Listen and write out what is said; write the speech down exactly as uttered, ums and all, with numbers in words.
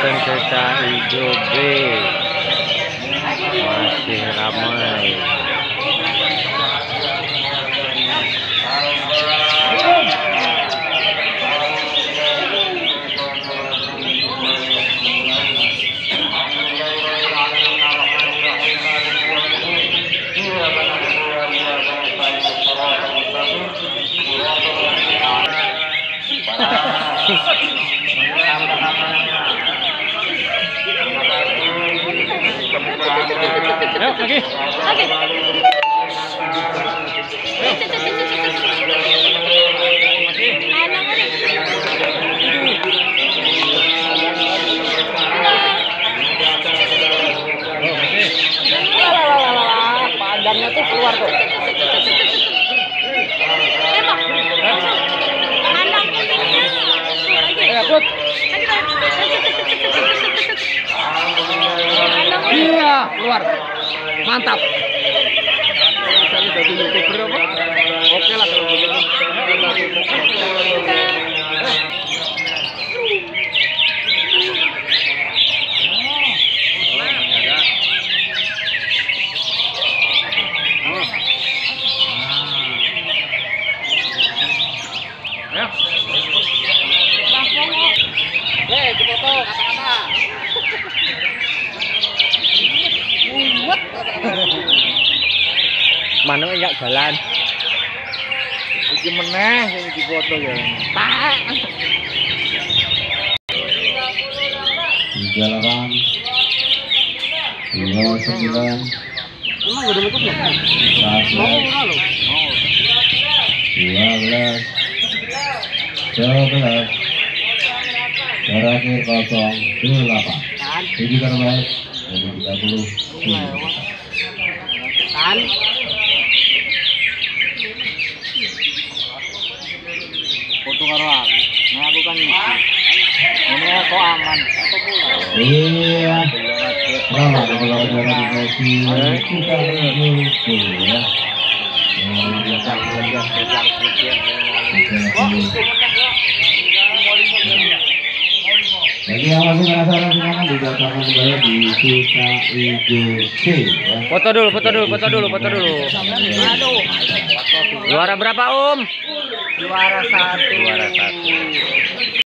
Nonton Seca Ijo B masih ramai. Ayo lagi. Lagi. Padangnya tuh keluar tuh. Iya, keluar. Mantap. Jadi jadi YouTuber apa? Oke lah kalau begitu. Ayo. Eh, foto kata-kata. Mana enggak jalan? Iki meneh sing dipoto ya. Tak. tiga delapan dua sembilan Emang udah menutup ya? Mau lo. dua belas sebelas terakhir kosong delapan tujuh terbaik dari tiga puluh Kan? Foto karo aku. Nah aku kan ini. Ini kok aman. iya selamat kalau ada dikasih kita menuju ya bagi yang masih penasaran silakan didatangkan kembali di Seca Ijo C ya. Foto dulu, foto dulu, foto dulu, foto dulu. Juara berapa Om? Juara satu. Juara satu.